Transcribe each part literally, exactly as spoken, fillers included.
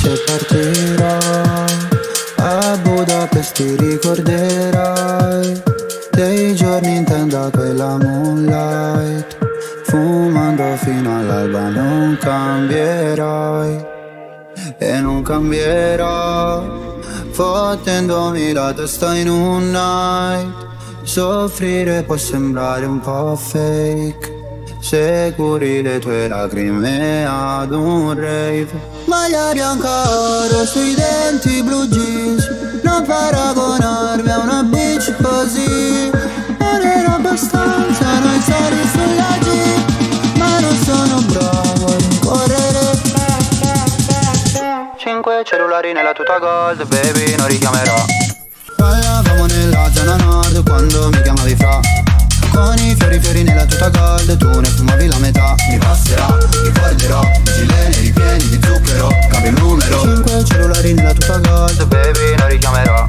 se partirò a Budapest ti ricorderai dei giorni in tenda quella moonlight, fumando fino all'alba. Non cambierai e non cambierò, fottendomi la testa in un night. Soffrire può sembrare un po' fake se curi le tue lacrime ad un rave. Maglia bianca oro sui denti, blu jeans, non paragonarmi a una bitch così. Non era abbastanza noi sali sulla jeep, ma non sono bravo a rincorrere. Cinque cellulari nella tuta gold, baby, non richiamerò. Ballavamo nella zona nord quando mi chiamavi fra, con i fiori fiori nella tuta gold, tu ne fumavi la metà. Mi passerà, mi guarderò, gilene ripieni di zucchero, cambio il numero. Cinque cellulari nella tuta gold, baby, non richiamerò.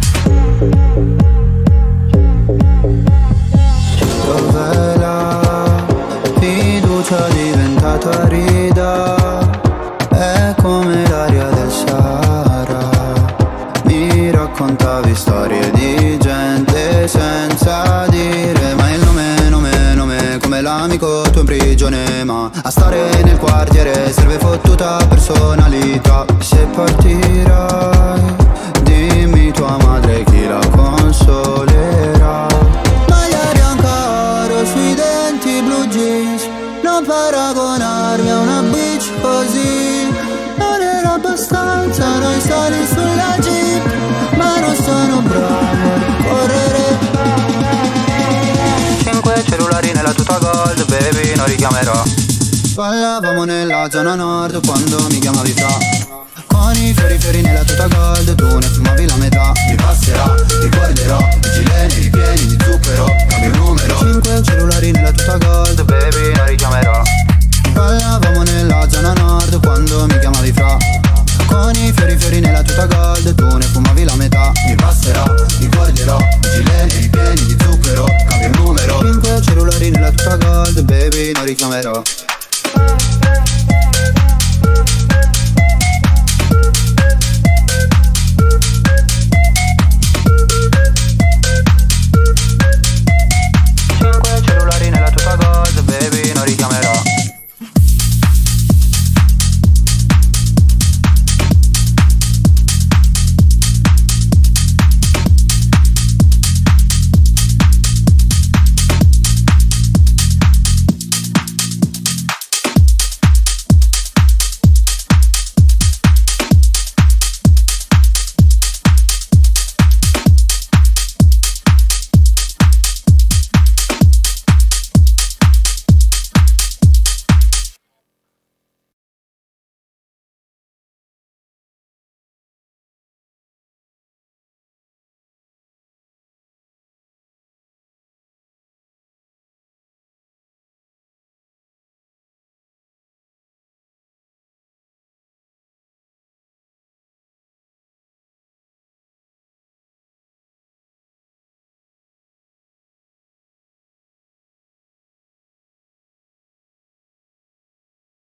Dov'è la fiducia diventata rida? È come l'aria del Sahara. Mi raccontavi storie di gente senza dire mai il nome, nome, nome, come l'amico tuo in prigione. Ma a stare nel quartiere serve fottuta personalità. Se partirai, dimmi tua madre chi la consolerà. Maglia bianca oro sui denti, blu jeans, non paragonarmi a una bitch così. Non era abbastanza noi stare sulla jeep, ma non sono bravo a rincorrere. Cinque cellulari nella tuta gold, baby, non richiamerò. Ballavamo nella zona nord quando mi chiamavi fra,